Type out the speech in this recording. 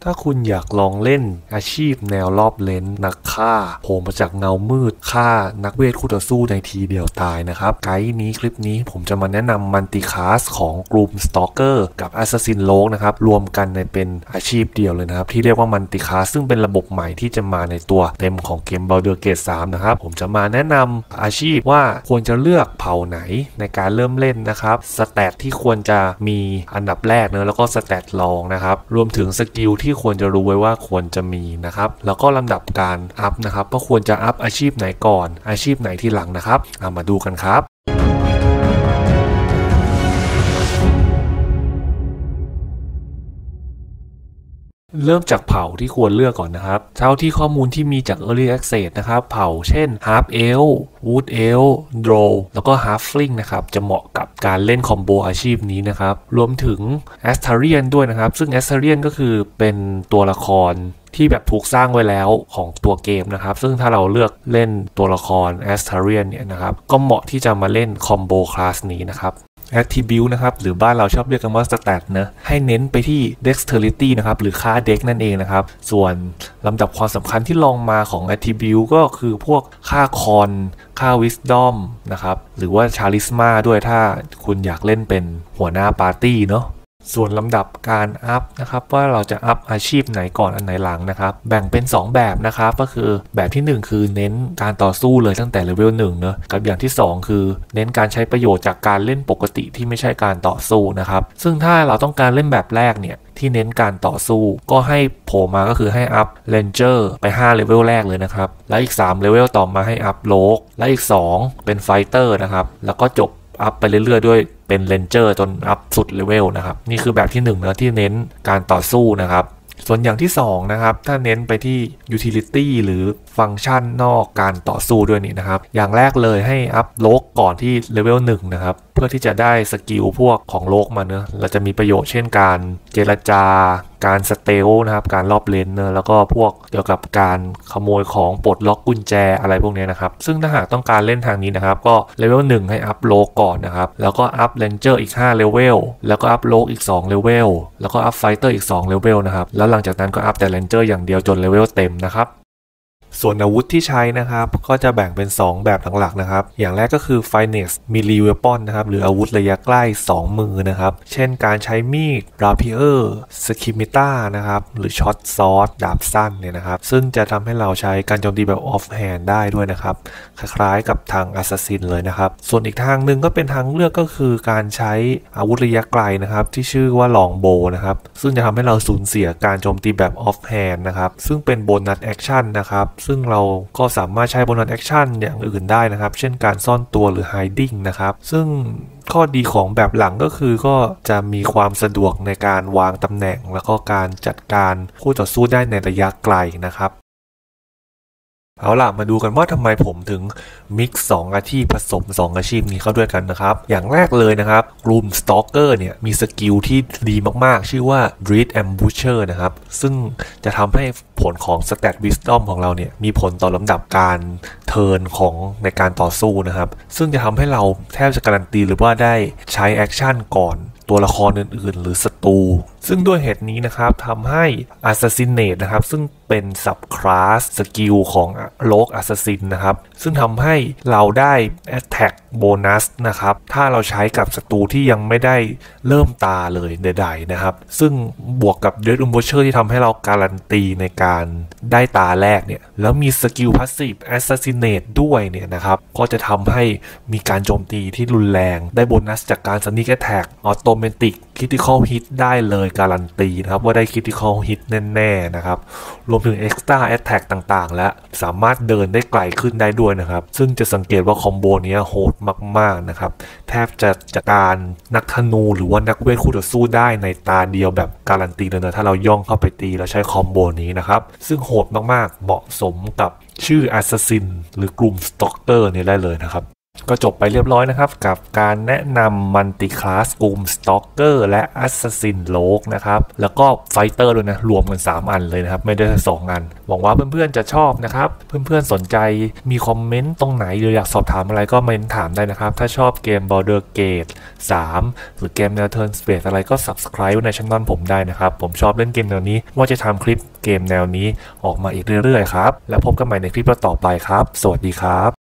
ถ้าคุณอยากลองเล่นอาชีพแนวรอบเลนนักฆ่าโผล่มาจากเงามืดฆ่านักเวทคู่ต่อสู้ในทีเดียวตายนะครับไกด์นี้คลิปนี้ผมจะมาแนะนำมัลติคลาสของกลุ่มสตอกเกอร์กับแอสซัสซินโลกนะครับรวมกันในเป็นอาชีพเดียวเลยนะครับที่เรียกว่ามัลติคลาสซึ่งเป็นระบบใหม่ที่จะมาในตัวเต็มของเกม Baldur's Gate 3นะครับผมจะมาแนะนำอาชีพว่าควรจะเลือกเผ่าไหนในการเริ่มเล่นนะครับสแตทที่ควรจะมีอันดับแรกเนอะแล้วก็สแตทรองนะครับรวมถึงสกิลที่ควรจะรู้ไว้ว่าควรจะมีนะครับแล้วก็ลำดับการอัพนะครับว่าควรจะอัพอาชีพไหนก่อนอาชีพไหนที่หลังนะครับมาดูกันครับเริ่มจากเผ่าที่ควรเลือกก่อนนะครับเท่าที่ข้อมูลที่มีจาก Early Access นะครับเผ่าเช่น Half Elf Wood Elf Drow แล้วก็ Halfling นะครับจะเหมาะกับการเล่นคอมโบอาชีพนี้นะครับรวมถึง Astarian ด้วยนะครับซึ่ง Astarian ก็คือเป็นตัวละครที่แบบถูกสร้างไว้แล้วของตัวเกมนะครับซึ่งถ้าเราเลือกเล่นตัวละคร Astarian เนี่ยนะครับก็เหมาะที่จะมาเล่นคอมโบคลาสนี้นะครับattribute นะครับหรือบ้านเราชอบเรียกกันว่า stat นะให้เน้นไปที่ dexterity นะครับหรือค่า dex นั่นเองนะครับส่วนลำดับความสำคัญที่ลองมาของ attribute ก็คือพวกค่า con ค่า wisdom นะครับหรือว่า charisma ด้วยถ้าคุณอยากเล่นเป็นหัวหน้าปาร์ตี้เนาะส่วนลำดับการอัพนะครับว่าเราจะอัพอาชีพไหนก่อนอันไหนหลังนะครับแบ่งเป็น2แบบนะครับก็คือแบบที่1คือเน้นการต่อสู้เลยตั้งแต่เลเวล1เนอะกับอย่างที่2คือเน้นการใช้ประโยชน์จากการเล่นปกติที่ไม่ใช่การต่อสู้นะครับซึ่งถ้าเราต้องการเล่นแบบแรกเนี่ยที่เน้นการต่อสู้ก็ให้โผล่มาก็คือให้อัพเรนเจอร์ไป5เลเวลแรกเลยนะครับแล้วอีก3เลเวลต่อมาให้อัพโลกและอีก2เป็นไฟเตอร์นะครับแล้วก็จบอัพไปเรื่อยๆด้วยเป็นเรนเจอร์จนอัพสุดเลเวลนะครับนี่คือแบบที่1นะที่เน้นการต่อสู้นะครับส่วนอย่างที่2นะครับถ้าเน้นไปที่ utility หรือฟังก์ชันนอกการต่อสู้ด้วยนี่นะครับอย่างแรกเลยให้อัพโลกก่อนที่เลเวล1นะครับเพื่อที่จะได้สกิลพวกของโลกมาเนอะเราจะมีประโยชน์เช่นการเจรจาการสเตลนะครับการรอบเลนเนอะแล้วก็พวกเกี่ยวกับการขโมยของปลดล็อกกุญแจอะไรพวกนี้นะครับซึ่งถ้าหากต้องการเล่นทางนี้นะครับก็เลเวล1ให้อัพโลกก่อนนะครับแล้วก็อัพเรนเจอร์อีก5เลเวลแล้วก็อัพโลกอีก2เลเวลแล้วก็อัพไฟเตอร์อีก2เลเวลนะครับแล้วหลังจากนั้นก็อัพแต่เรนเจอร์อย่างเดียวจนเลเวลเต็มนะครับส่วนอาวุธที่ใช้นะครับก็จะแบ่งเป็น2แบบหลักๆนะครับอย่างแรกก็คือ Finesse Melee Weapon นะครับหรืออาวุธระยะใกล้2มือนะครับเช่นการใช้มีด Rapier Scimitar นะครับหรือ Short Sword ดาบสั้นเนี่ยนะครับซึ่งจะทำให้เราใช้การโจมตีแบบ Off Hand ได้ด้วยนะครับคล้ายๆกับทาง Assassin เลยนะครับส่วนอีกทางหนึ่งก็เป็นทางเลือกก็คือการใช้อาวุธระยะไกลนะครับที่ชื่อว่า Longbow นะครับซึ่งจะทำให้เราสูญเสียการโจมตีแบบ Off Hand นะครับซึ่งเป็น Bonus Action นะครับซึ่งเราก็สามารถใช้ bonus action อย่างอื่นได้นะครับเช่นการซ่อนตัวหรือ hiding นะครับซึ่งข้อดีของแบบหลังก็คือก็จะมีความสะดวกในการวางตำแหน่งแล้วก็การจัดการคู่ต่อสู้ได้ในระยะไกลนะครับเอาล่ะมาดูกันว่าทำไมผมถึงมิกซ์2อาชีพผสม2อาชีพนี้เข้าด้วยกันนะครับอย่างแรกเลยนะครับกลุ่ม Stalker เนี่ยมีสกิลที่ดีมากๆชื่อว่า Dread Ambusher นะครับซึ่งจะทำให้ผลของ Stat Wisdom ของเราเนี่ยมีผลต่อลำดับการเทิร์นของในการต่อสู้นะครับซึ่งจะทำให้เราแทบจะการันตีหรือว่าได้ใช้แอคชั่นก่อนตัวละครอื่นๆหรือศัตรูซึ่งด้วยเหตุนี้นะครับทำให้ Assassinate นะครับซึ่งเป็น Subclass สกิลของ Rogue Assassin นะครับซึ่งทำให้เราได้ Attack Bonus นะครับถ้าเราใช้กับศัตรูที่ยังไม่ได้เริ่มตาเลยใดๆนะครับซึ่งบวกกับ Dread Ambusher ที่ทำให้เราการันตีในการได้ตาแรกเนี่ยแล้วมีสกิล Passive Assassinate ด้วยเนี่ยนะครับก็จะทำให้มีการโจมตีที่รุนแรงได้โบนัสจากการ Sneak Attack Automatic Critical Hit ได้เลยการันตีนะครับว่าได้ Critical Hit แน่ๆนะครับรวมถึง Extra Attack ต่างๆและสามารถเดินได้ไกลขึ้นได้ด้วยนะครับซึ่งจะสังเกตว่าคอมโบนี้โหดมากๆนะครับแทบจะจัดการนักธนูหรือว่านักเวทคู่ต่อสู้ได้ในตาเดียวแบบการันตีเลยนะถ้าเราย่องเข้าไปตีแล้วใช้คอมโบนี้นะครับซึ่งโหดมากๆเหมาะสมกับชื่อ Assassin หรือกลุ่ม Stalker นี้ได้เลยนะครับก็จบไปเรียบร้อยนะครับกับการแนะนำมัลติคลาสกลุ่มสต็อกเกอร์และแอสซัสซินโลกนะครับแล้วก็ไฟเตอร์ด้วยนะรวมกัน3อันเลยนะครับไม่ได้2อันหวังว่าเพื่อนๆจะชอบนะครับเพื่อนๆสนใจมีคอมเมนต์ตรงไหนหรืออยากสอบถามอะไรก็เมนถามได้นะครับถ้าชอบเกม Baldur's Gate 3 หรือเกมแนว Turn Based อะไรก็ Subscribe ในช่องผมได้นะครับผมชอบเล่นเกมแนวนี้ว่าจะทำคลิปเกมแนวนี้ออกมาอีกเรื่อยๆครับแล้วพบกันใหม่ในคลิปต่อไปครับสวัสดีครับ